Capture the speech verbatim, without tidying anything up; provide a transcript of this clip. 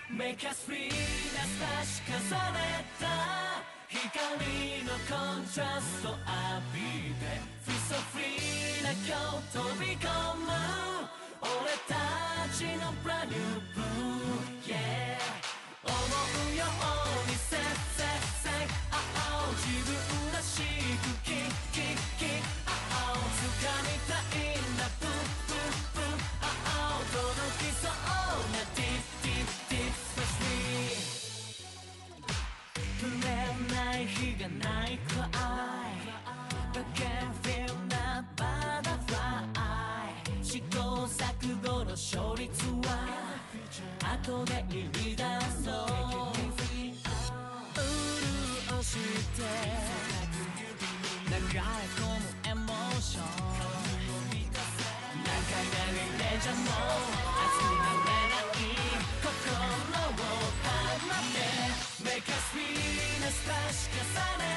メカスピーナス確かされた光のコントラスト浴びてフィソフリーな今日飛び込む俺たちのブランニューブルー、yeah、 思うようにせっせっせっあお自分らしくキッキッキッあお掴みたいんだプップップッあお届きそうなディッディッディッスペシリー触れない日がないくらい The can feel なバタフライ試行錯誤の勝率は後で入り出そう潤して流れ込むエモーション何回なりレジャーも熱くなれない心を放ってメカスピーナス確かされ